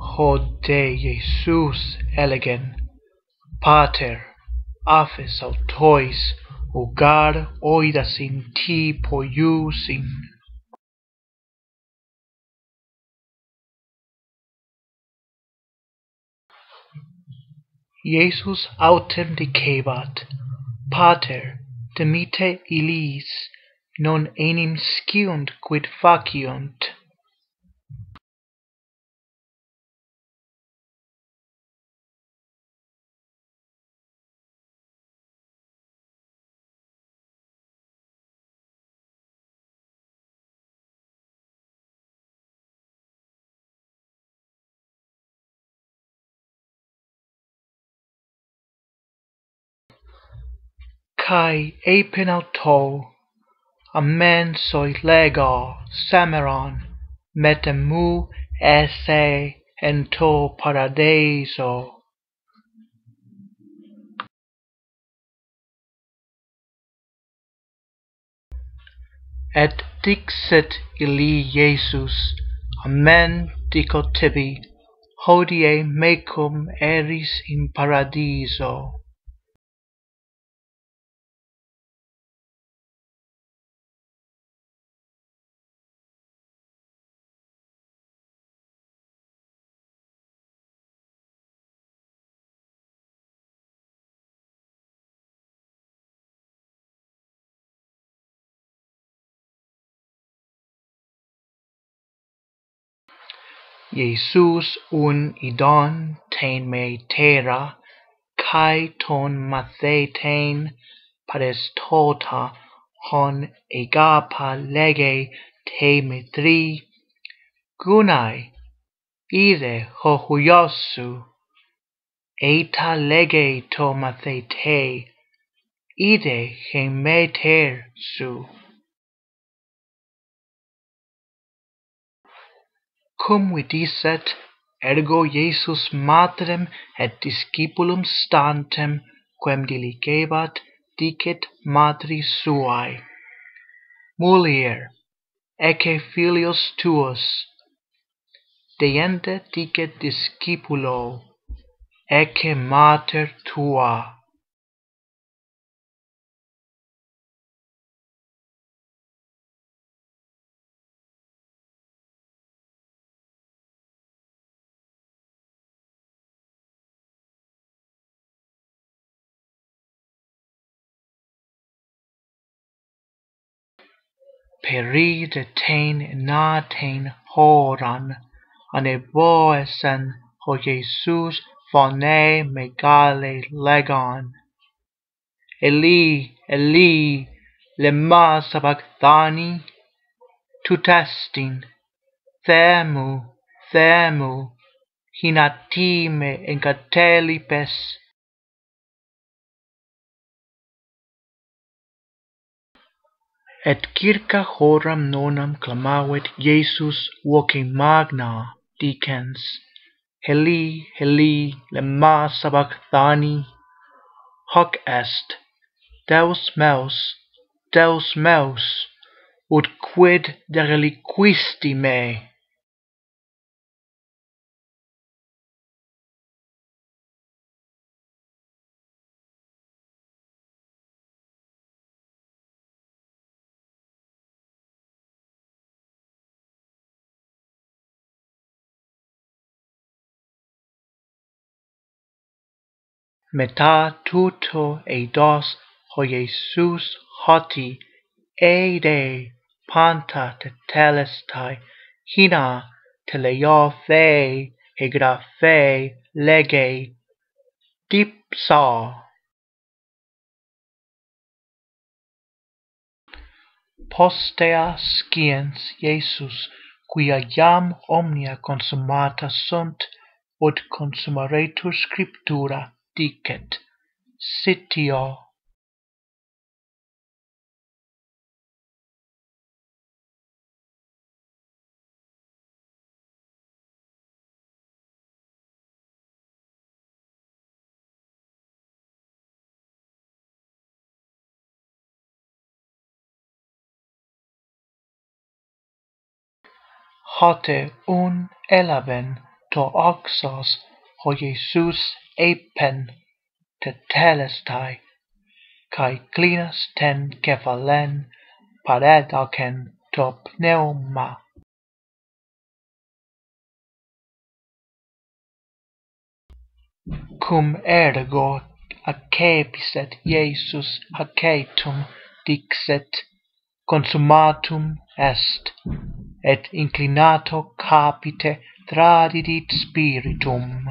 Hodie Jesus elegen, Pater, afes autois, ugar oidas in ti poiusin. Jesus autem dicebat, Pater, demite illis, non enim sciunt quid faciunt. Kai epen auto, amen soi lega, sameron, metemu esse ento paradiso. Et dixit illi Jesus, amen dico tibi, hodie mecum eris in paradiso. Jesus un idon ten me terra, kai ton mathetain parestota hon agapa lege te metri, gunai ide ho huiosu, eta lege to mathete, ide hemeter su. Cum vidisset, ergo Jesus materem et discipulum stantem, quem diligebat, dicit matris suae, Mulier, ecce filius tuus, deinde dicit discipulo, ecce mater tua. Peri de ten naten horan, aneboesen ho Jesus phone megale legon. Eli, Eli, lema sabachthani, tutestin, themu, themu, hinatime encatelipes. Et circa horam nonam clamavit Jesus voce magna, dicens, Eli, Eli, lema sabachthani, hoc est, Deus meus, ut quid dereliquisti me? Meta tuto eidos ho Jesus hoti eide panta tetelestai hina teleo the hegraphe lege dipsa. Postea sciens Jesus, quia iam omnia consummata sunt, ut consummaretur scriptura, dicet, sitio. Hote un elaven to oxos ho Jesus epen tetelestai, kai klinas ten kephalen paredalken to pneuma. Cum ergo accepiset Iesus hacetum dixet, consummatum est, et inclinato capite tradidit spiritum.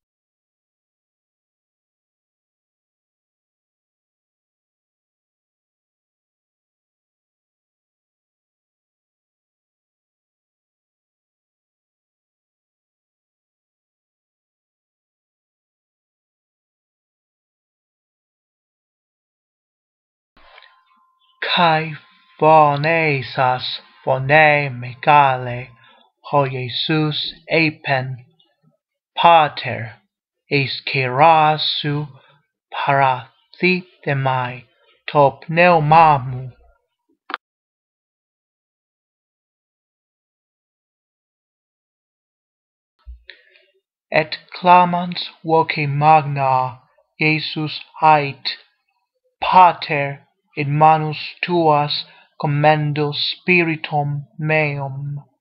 Kai phonesas phoneme gale ho Jesus epen pater escerasu parathithemai to pneumamu. Et clamans voce magna Jesus ait, Pater, in manus tuas commendo spiritum meum.